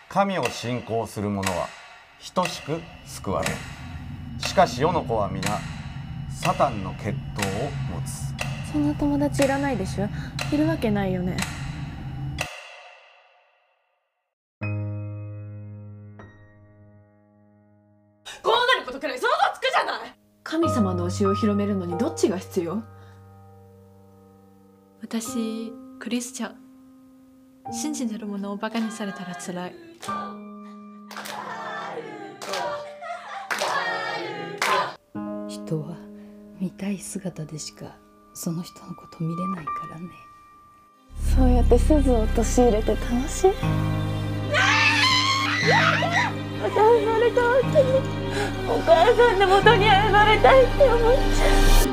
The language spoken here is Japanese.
神を信仰する者は等しく救われる。しかし世の子は皆サタンの血統を持つ。 そんな友達いらないでしょ。いるわけないよね。 こうなることくらい想像つくじゃない。 神様の教えを広めるのにどっちが必要？ 私クリスチャン。信じてるものをバカにされたらつらい。 人は見たい姿でしかその人のこと見れないからね。 そうやって鈴を陥れて楽しい。私それ変わってもお母さんの元に謝りたいって思っちゃう。